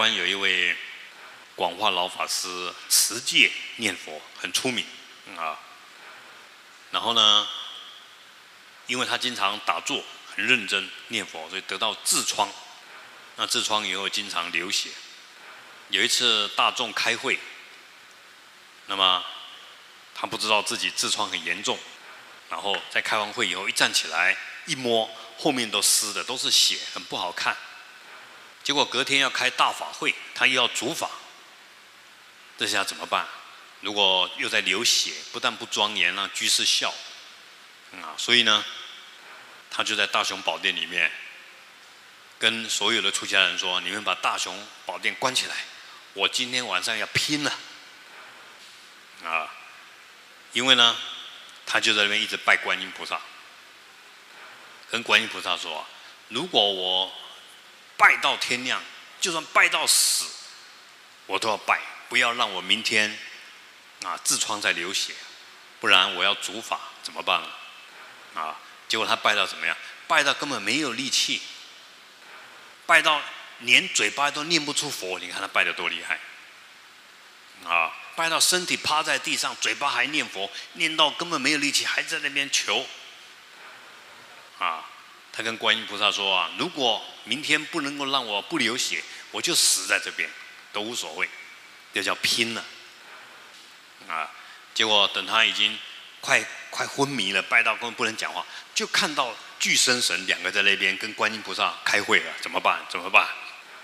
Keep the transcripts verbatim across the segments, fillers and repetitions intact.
湾有一位广化老法师持戒念佛很出名啊。然后呢，因为他经常打坐，很认真念佛，所以得到痔疮。那痔疮以后经常流血。有一次大众开会，那么他不知道自己痔疮很严重，然后在开完会以后一站起来一摸，后面都湿的，都是血，很不好看。结果隔天要开大法会，他又要主法，这下怎么办？如果又在流血，不但不庄严，让居士笑，啊，所以呢，他就在大雄宝殿里面，跟所有的出家人说：“你们把大雄宝殿关起来，我今天晚上要拼了。”啊，因为呢，他就在那边一直拜观音菩萨，跟观音菩萨说：“如果我拜到天亮，就算拜到死，我都要拜，不要让我明天。”啊，痔疮在流血，不然我要主法怎么办啊？啊，结果他拜到怎么样？拜到根本没有力气，拜到连嘴巴都念不出佛。你看他拜得多厉害！啊，拜到身体趴在地上，嘴巴还念佛，念到根本没有力气，还在那边求。啊，他跟观音菩萨说啊，如果明天不能够让我不流血，我就死在这边，都无所谓，这叫拼了。啊！结果等他已经快快昏迷了，拜到根本不能讲话，就看到具生神两个在那边跟观音菩萨开会了，怎么办？怎么办？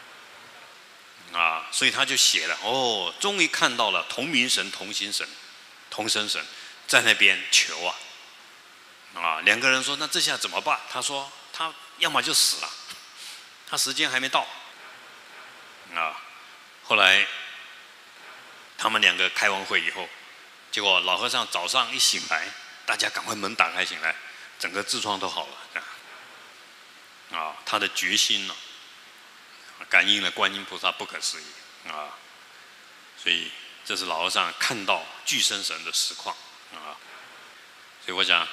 啊！所以他就写了，哦，终于看到了同名神、同心神、同生神在那边求啊！啊！两个人说，那这下怎么办？他说，他要么就死了，他时间还没到。啊！后来。他们两个开完会以后，结果老和尚早上一醒来，大家赶快门打开醒来，整个痔疮都好了。啊，他的决心呢、啊，感应了观音菩萨不可思议啊！所以这是老和尚看到具生神的实况啊！所以我想，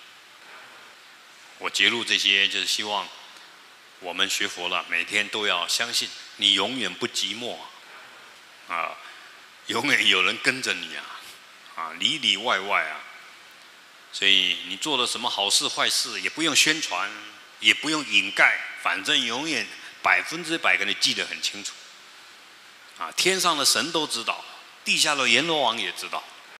我揭露这些，就是希望我们学佛了，每天都要相信，你永远不寂寞啊！永远有人跟着你啊，啊，里里外外啊，所以你做了什么好事坏事，也不用宣传，也不用掩盖，反正永远百分之百给你记得很清楚。啊，天上的神都知道，地下的阎罗王也知道，